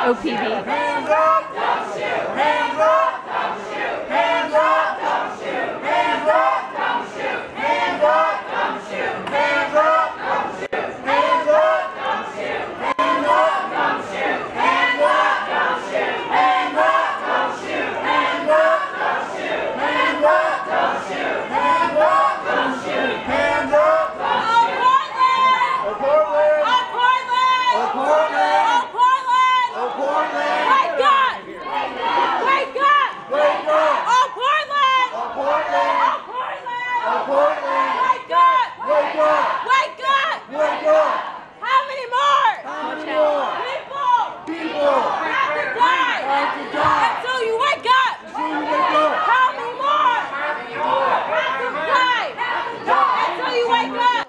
OPB. Hands up! Don't shoot! Hands up! Don't shoot! Hands up! Don't shoot! Hands up! Don't shoot! Hands up! Don't shoot! Hands up! Don't shoot! Hands up! Don't shoot! Hands up! Don't shoot! Hands up! Don't shoot! Hands up! Don't shoot! Hands up! Don't shoot! Hands up! Don't shoot! Hands up! Don't shoot! Hands up! Oh, Portland! Oh, Portland! Oh, Portland! Oh, Portland! Oh, Portland! Wake up! Wake up! Wake up! Oh, Portland! Oh, Portland! Oh, Portland! Oh, Portland! Wake up! Wake up! Wake up! Wake up! How many more? How many more? People! People! Have to die! Have to die! Until you wake up! Until you wake up! How many more? Have to die! Until you wake up!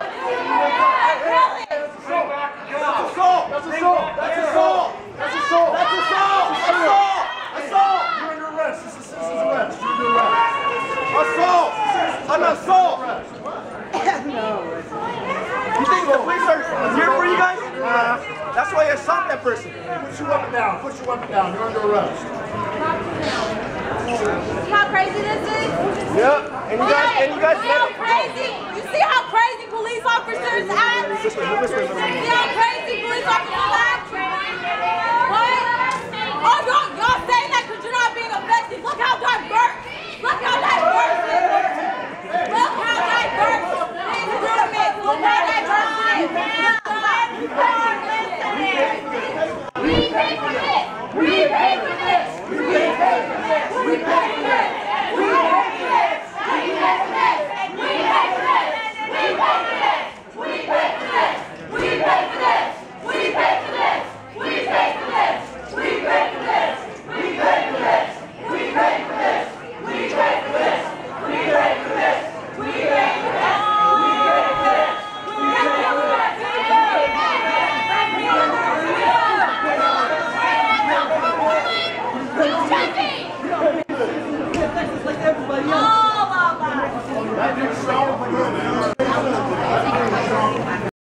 That's assault! That's assault! That's assault! That's assault! That's assault! Assault! Assault! You're under arrest. This is citizen's arrest. You're under arrest. Assault! An assault! No. You think the police are here for you guys? That's why you assault that person. Put your weapon down. Put your weapon down. You're under arrest. See how crazy this is? Yep. And you guys See how crazy? You see how